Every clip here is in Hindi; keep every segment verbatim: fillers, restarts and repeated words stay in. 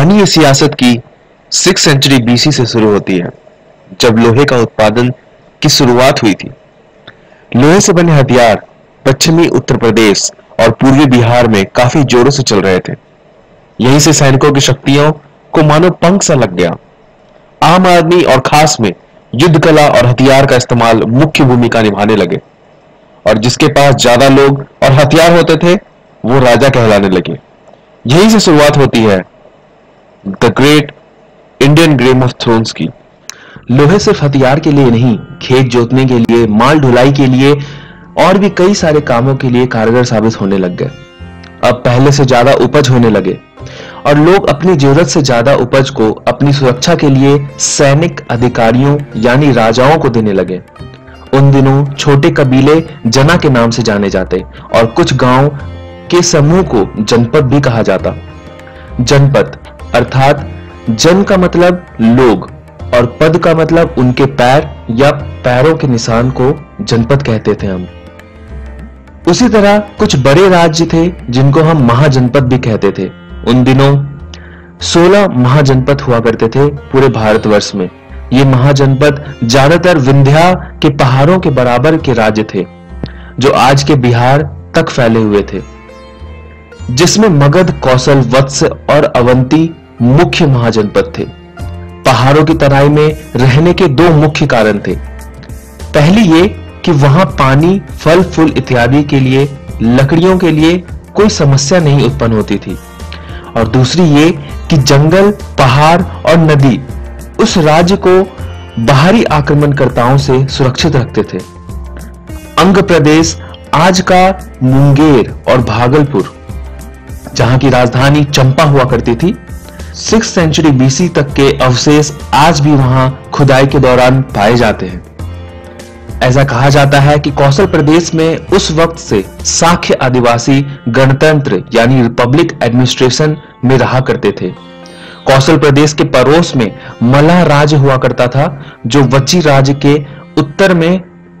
कहानी इस सियासत की सिक्स सेंचुरी बीसी से शुरू होती है, जब लोहे का उत्पादन की शुरुआत हुई थी। लोहे से बने हथियार पश्चिमी उत्तर प्रदेश और पूर्वी बिहार में काफी जोरों से चल रहे थे। यहीं से सैनिकों की शक्तियों को मानो पंख सा लग गया। आम आदमी और खास में युद्ध कला और हथियार का इस्तेमाल मुख्य भूमिका निभाने लगे, और जिसके पास ज्यादा लोग और हथियार होते थे वो राजा कहलाने लगे। यहीं से शुरुआत होती है the great Indian game of thrones की। लोहे सिर्फ हथियार के लिए नहीं, खेत जोतने के लिए, माल ढुलाई के लिए और भी कई सारे कामों के लिए कारगर साबित होने लग गए। अब पहले से ज्यादा उपज होने लगे और लोग अपनी जरूरत से ज्यादा उपज को अपनी सुरक्षा के लिए सैनिक अधिकारियों यानी राजाओं को देने लगे। उन दिनों छोटे कबीले जना के नाम से जाने जाते और कुछ गांव के समूह को जनपद भी कहा जाता। जनपद अर्थात जन का मतलब लोग और पद का मतलब उनके पैर या पैरों के निशान को जनपद कहते थे हम। उसी तरह कुछ बड़े राज्य थे जिनको हम महाजनपद भी कहते थे। उन दिनों सोलह महाजनपद हुआ करते थे पूरे भारतवर्ष में। ये महाजनपद ज्यादातर विंध्या के पहाड़ों के बराबर के राज्य थे, जो आज के बिहार तक फैले हुए थे, जिसमें मगध, कौशल, वत्स और अवंती मुख्य महाजनपद थे। पहाड़ों की तराई में रहने के दो मुख्य कारण थे। पहली ये कि वहां पानी, फल फूल इत्यादि के लिए, लकड़ियों के लिए कोई समस्या नहीं उत्पन्न होती थी, और दूसरी ये कि जंगल, पहाड़ और नदी उस राज्य को बाहरी आक्रमणकर्ताओं से सुरक्षित रखते थे। अंग प्रदेश, आज का मुंगेर और भागलपुर, जहां की राजधानी चंपा हुआ करती थी, सिक्स सेंचुरी बीसी तक के अवशेष आज भी वहां खुदाई के दौरान पाए जाते हैं। ऐसा कहा जाता है कि कौशल प्रदेश में उस वक्त से साख्य आदिवासी गणतंत्र यानी रिपब्लिक एडमिनिस्ट्रेशन में रहा करते थे। कौशल प्रदेश के पड़ोस में मल्लाह राज्य हुआ करता था, जो वची राज्य के उत्तर में।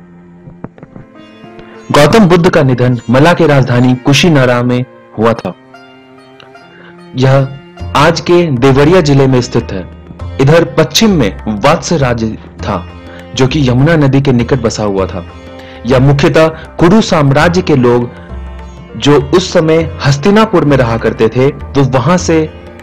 गौतम बुद्ध का निधन मल्लाह की राजधानी कुशीनरा में हुआ था। यह आज के देवरिया जिले में स्थित है। इधर पश्चिम में वत्स राज्य था, जो कि यमुना नदी के निकट बसा हुआ था। यह मुख्यतः कुरु साम्राज्य के लोग जो उस समय हस्तिनापुर में रहा करते थे, तो वहां से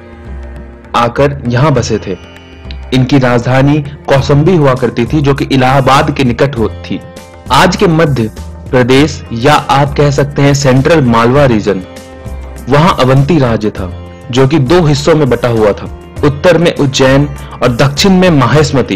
आकर यहां बसे थे। इनकी राजधानी कौसंबी हुआ करती थी, जो कि इलाहाबाद के निकट थी। आज के मध्य प्रदेश या आप कह सकते हैं सेंट्रल मालवा रीजन, वहां अवंती राज्य था, जो कि दो हिस्सों में बटा हुआ था। उत्तर में उज्जैन और दक्षिण में माहेश्मती।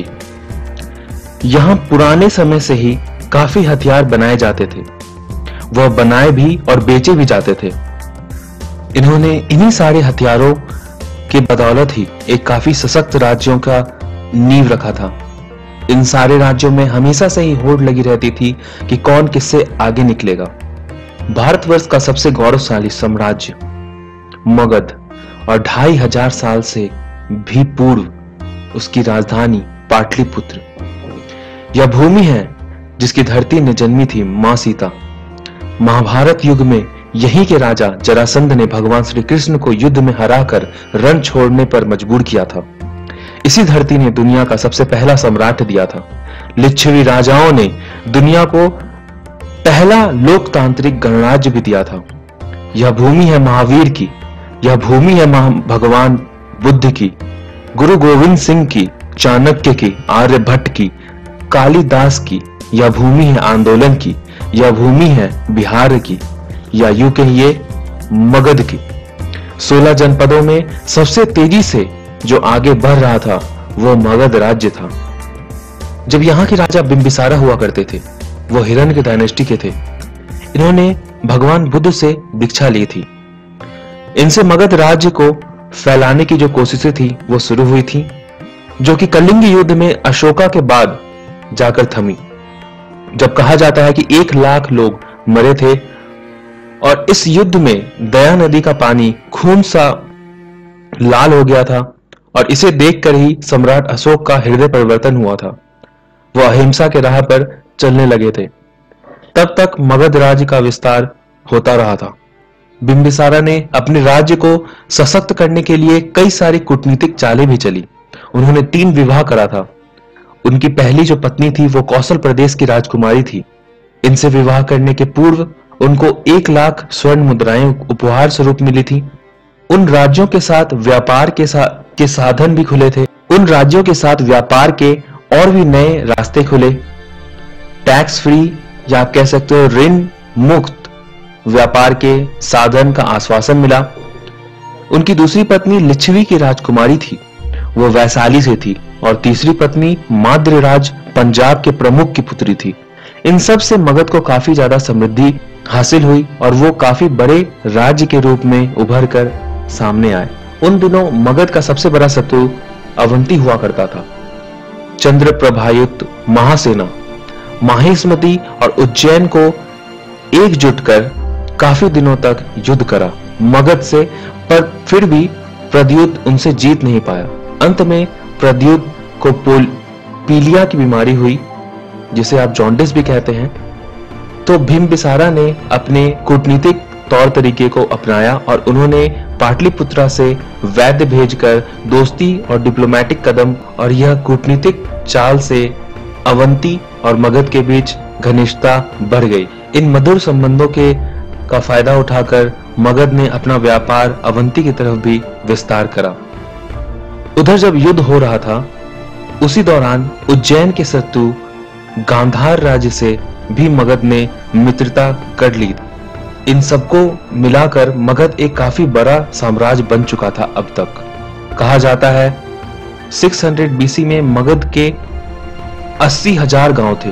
यहां पुराने समय से ही काफी हथियार बनाए जाते थे। वह बनाए भी और बेचे भी जाते थे। इन्होंने इन्हीं सारे हथियारों के बदौलत ही एक काफी सशक्त राज्यों का नींव रखा था। इन सारे राज्यों में हमेशा से ही होड़ लगी रहती थी कि कौन किससे आगे निकलेगा। भारतवर्ष का सबसे गौरवशाली साम्राज्य मगध, और ढाई हजार साल से भी पूर्व उसकी राजधानी पाटलिपुत्र। यह भूमि है जिसकी धरती ने जन्मी थी मां सीता। महाभारत युग में यहीं के राजा जरासंध ने भगवान श्री कृष्ण को युद्ध में हराकर रण छोड़ने पर मजबूर किया था। इसी धरती ने दुनिया का सबसे पहला सम्राट दिया था। लिच्छवी राजाओं ने दुनिया को पहला लोकतांत्रिक गणराज्य भी दिया था। यह भूमि है महावीर की, यह भूमि है भगवान बुद्ध की, गुरु गोविंद सिंह की, चाणक्य की, आर्यभट्ट की, कालिदास की। यह भूमि है आंदोलन की, यह भूमि है बिहार की, या यूं कहिए मगध की। सोलह जनपदों में सबसे तेजी से जो आगे बढ़ रहा था वो मगध राज्य था। जब यहाँ के राजा बिंबिसारा हुआ करते थे, वो हिरण्य डायनेस्टी के थे। इन्होंने भगवान बुद्ध से दीक्षा ली थी। इनसे मगध राज्य को फैलाने की जो कोशिशें थी वो शुरू हुई थी, जो कि कलिंग युद्ध में अशोका के बाद जाकर थमी। जब कहा जाता है कि एक लाख लोग मरे थे, और इस युद्ध में दया नदी का पानी खून सा लाल हो गया था, और इसे देखकर ही सम्राट अशोक का हृदय परिवर्तन हुआ था। वह अहिंसा के राह पर चलने लगे थे। तब तक मगध राज्य का विस्तार होता रहा था। बिंबिसारा ने अपने राज्य को सशक्त करने के लिए कई सारी कूटनीतिक चालें भी चली। उन्होंने तीन विवाह करा था। उनकी पहली जो पत्नी थी वो कौशल प्रदेश की राजकुमारी थी। इनसे विवाह करने के पूर्व उनको एक लाख स्वर्ण मुद्राएं उपहार स्वरूप मिली थी। उन राज्यों के साथ व्यापार के सा, के साधन भी खुले थे। उन राज्यों के साथ व्यापार के और भी नए रास्ते खुले। टैक्स फ्री या आप कह सकते हो ऋण मुक्त व्यापार के साधन का आश्वासन मिला। उनकी दूसरी पत्नी लिच्छवी की राजकुमारी थी, वो वैशाली से थी, और तीसरी पत्नी माद्रराज पंजाब के प्रमुख की पुत्री थी। इन सब से मगध को काफी ज्यादा समृद्धि हासिल हुई और वो काफी बड़े राज्य के रूप में उभर कर सामने आए। उन दिनों मगध का सबसे बड़ा शत्रु अवंती हुआ करता था। चंद्र प्रभायुक्त महासेना माहिष्मती और उज्जैन को एकजुट कर काफी दिनों तक युद्ध करा मगध से, पर फिर भी प्रद्युत उनसे जीत नहीं पाया। अंत में प्रद्युत को पीलिया की बीमारी हुई, जिसे आप जॉन्डिस भी कहते हैं। तो बिंबिसारा ने अपने कूटनीतिक तौर तरीके को अपनाया और उन्होंने पाटलिपुत्रा से वैद्य भेजकर दोस्ती और डिप्लोमेटिक कदम और यह कूटनीतिक चाल से अवंती और मगध के बीच घनिष्ठता बढ़ गई। इन मधुर संबंधों के का फायदा उठाकर मगध ने अपना व्यापार अवंती की तरफ भी विस्तार करा। उधर जब युद्ध हो रहा था उसी दौरान उज्जैन के शत्रु गांधार राज्य से भी मगध ने मित्रता कर ली। इन सबको मिलाकर मगध एक काफी बड़ा साम्राज्य बन चुका था। अब तक कहा जाता है छह सौ बीसी में मगध के अस्सी हजार गांव थे।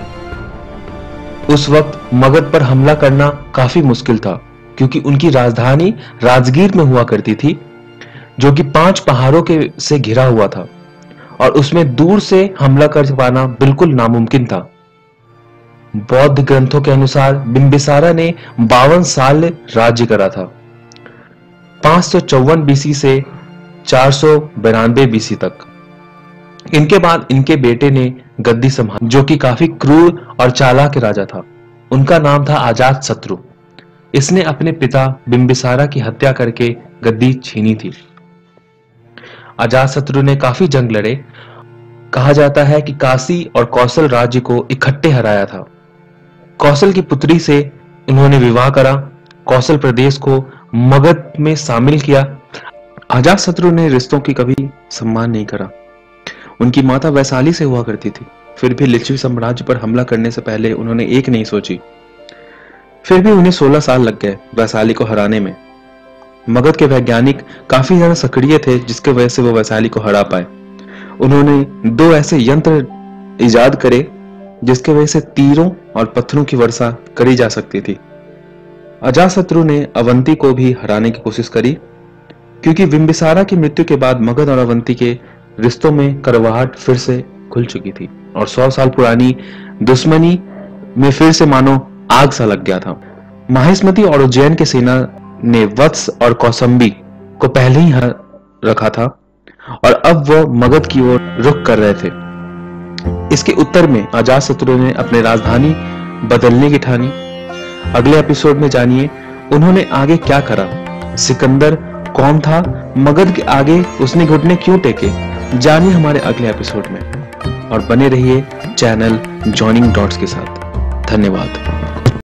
उस वक्त मगध पर हमला करना काफी मुश्किल था, क्योंकि उनकी राजधानी राजगीर में हुआ करती थी, जो कि पांच पहाड़ों के से घिरा हुआ था और उसमें दूर से हमला कर पाना बिल्कुल नामुमकिन था। बौद्ध ग्रंथों के अनुसार बिंबिसारा ने बावन साल राज्य करा था, पांच सौ चौवन बीसी से चार सौ बिरानवे बीसी तक। इनके बाद इनके बेटे ने गद्दी संभाली, जो कि काफी क्रूर और चालाक राजा था। उनका नाम था अजातशत्रु। इसने अपने पिता बिंबिसारा की हत्या करके गद्दी छीनी थी। अजातशत्रु ने काफी जंग लड़े। कहा जाता है कि काशी और कौशल राज्य को इकट्ठे हराया था। कौशल की पुत्री से उन्होंने विवाह करा, कौशल प्रदेश को मगध में शामिल किया। अजातशत्रु ने रिश्तों की कभी सम्मान नहीं करा। उनकी माता वैशाली से हुआ करती थी, फिर भी लिच्छवी साम्राज्य पर हमला करने से पहले उन्होंने एक नहीं सोची। फिर भी उन्हें सोलह साल लग गए वैशाली को हराने में। मगध के वैज्ञानिक काफी ज्यादा सक्रिय थे, जिसके वजह से वो वैशाली को हरा पाए। उन्होंने दो ऐसे यंत्र इजाद करे जिसके वजह से तीरों और पत्थरों की वर्षा करी जा सकती थी। अजातशत्रु ने अवंती को भी हराने की कोशिश करी, क्योंकि बिंबिसारा की मृत्यु के बाद मगध और अवंती के रिश्तों में करवाहट फिर से खुल चुकी थी और सौ साल पुरानी दुश्मनी में फिर से मानो आग सा लग गया था। माहिष्मती और उज्जैन की सेना ने वत्स और कौसंबी को पहले ही हरा रखा था और अब वो मगध की ओर रुख कर रहे थे। इसके उत्तर में अजातशत्रु ने अपनी राजधानी बदलने की ठानी। अगले एपिसोड में जानिए उन्होंने आगे क्या करा। सिकंदर कौन था, मगध के आगे उसने घुटने क्यों टेके, जानिए हमारे अगले एपिसोड में। और बने रहिए चैनल जॉइनिंग डॉट्स के साथ। धन्यवाद।